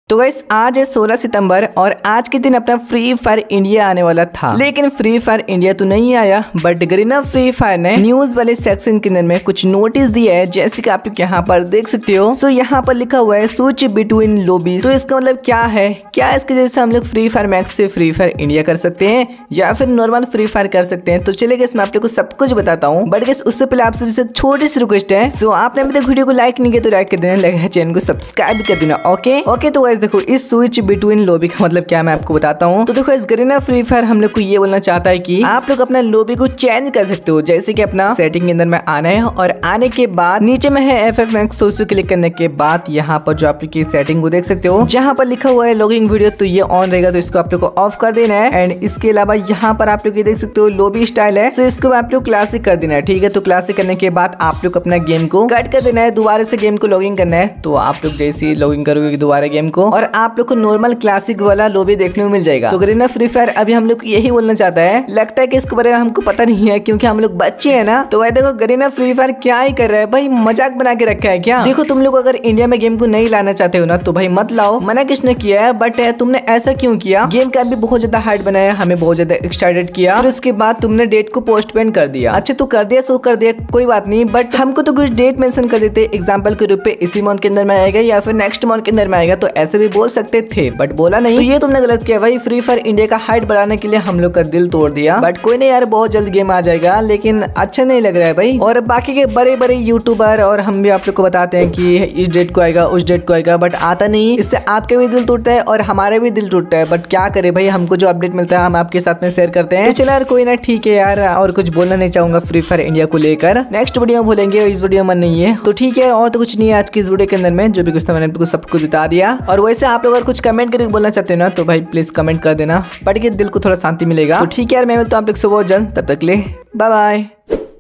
तो गाइस आज है 16 सितंबर और आज के दिन अपना फ्री फायर इंडिया आने वाला था, लेकिन फ्री फायर इंडिया तो नहीं आया। बट गरीना फ्री फायर ने न्यूज वाले सेक्शन के अंदर में कुछ नोटिस दिया है, जैसे कि आप लोग यहाँ पर देख सकते हो। तो यहाँ पर लिखा हुआ है स्विच बिटवीन लॉबीज। तो इसका मतलब क्या है, क्या इसके जैसे हम लोग फ्री फायर मैक्स से फ्री फायर इंडिया कर सकते हैं या फिर नॉर्मल फ्री फायर कर सकते हैं। तो चलिए मैं आप लोग को सब कुछ बताता हूँ, बट गाइस उससे पहले आप सभी से छोटी सी रिक्वेस्ट है, सो आपने अभी तक वीडियो को लाइक नहीं किया तो लाइक कर देना, लगा चैनल को सब्सक्राइब कर देना। ओके तो गाइस देखो इस स्विच बिटवीन लॉबी का मतलब क्या मैं आपको बताता हूँ। तो देखो इस गरीना फ्री फायर हम लोग को ये बोलना चाहता है कि आप लोग अपना लॉबी को चेंज कर सकते हो, जैसे कि अपना सेटिंग के अंदर में आना है और आने के बाद नीचे में है FF Max। तो उसे क्लिक करने के बाद यहाँ पर जो आप लोग की सेटिंग को देख सकते हो, जहाँ पर लिखा हुआ है लॉगिंग वीडियो, तो ये ऑन रहेगा, तो इसको आप लोग को ऑफ कर देना है। एंड इसके अलावा यहाँ पर आप लोग ये देख सकते हो लॉबी स्टाइल है, तो इसको आप लोग क्लासिक कर देना है। ठीक है, तो क्लासिक करने के बाद आप लोग अपना गेम को कट कर देना है, दोबारा से गेम को लॉगिंग करना है। तो आप लोग जैसे ही लॉगिंग करोगे दोबारा गेम को, और आप लोग को नॉर्मल क्लासिक वाला लॉबी देखने को मिल जाएगा। तो गरीना फ्री फायर अभी हम लोग यही बोलना चाहता है, लगता है कि इसके बारे में हमको पता नहीं है क्योंकि हम लोग बच्चे हैं ना। तो भाई देखो गरीना फ्री फायर क्या ही कर रहा है भाई, मजाक बना के रखा है क्या। देखो तुम लोग अगर इंडिया में गेम को नहीं लाना चाहते हो ना तो भाई मत लाओ, मना किसने किया है, बट तुमने ऐसा क्यों किया। गेम का भी बहुत ज्यादा हाइट बनाया, हमें बहुत ज्यादा एक्साइटेड किया, फिर उसके बाद तुमने डेट को पोस्टपोन कर दिया। अच्छा तो कर दिया, सो कर दिया, कोई बात नहीं, बट हमको तो कुछ डेट मेंशन कर देते, एग्जांपल के रूप पे इसी मंथ के अंदर में आएगा या फिर नेक्स्ट मंथ के अंदर में आएगा, तो ऐसे भी बोल सकते थे, बट बोला नहीं। तो ये तुमने गलत किया भाई, फ्री फायर इंडिया का हाइट बढ़ाने के लिए हम लोग का दिल तोड़ दिया। बट कोई नहीं यार, बहुत जल्द गेम आ जाएगा, लेकिन अच्छा नहीं लग रहा है भाई। और बाकी के बड़े बड़े यूट्यूबर और हम भी आप लोग को बताते हैं कि इस डेट को आएगा उस डेट को आएगा, बट आता नहीं। इससे आपके भी दिल टूटता है और हमारे भी दिल टूटता है, बट क्या करे भाई, हमको जो अपडेट मिलता है हम आपके साथ में शेयर करते हैं। तो चलो यार कोई ना, ठीक है यार, और कुछ बोलना नहीं चाहूंगा फ्री फायर इंडिया को लेकर, नेक्स्ट वीडियो में बोलेंगे, इस वीडियो में नहीं है। तो ठीक है, और तो कुछ नहीं है आज की इस वीडियो के अंदर में, जो भी कुछ था मैंने आपको सब कुछ बता दिया। और वैसे आप लोग अगर कुछ कमेंट करके बोलना चाहते हो ना तो भाई प्लीज कमेंट कर देना, पढ़ के दिल को थोड़ा शांति मिलेगा। तो ठीक है यार, मैं मिलता हूँ आप लोग से बहुत जल्द, तब तक ले बाय बाय।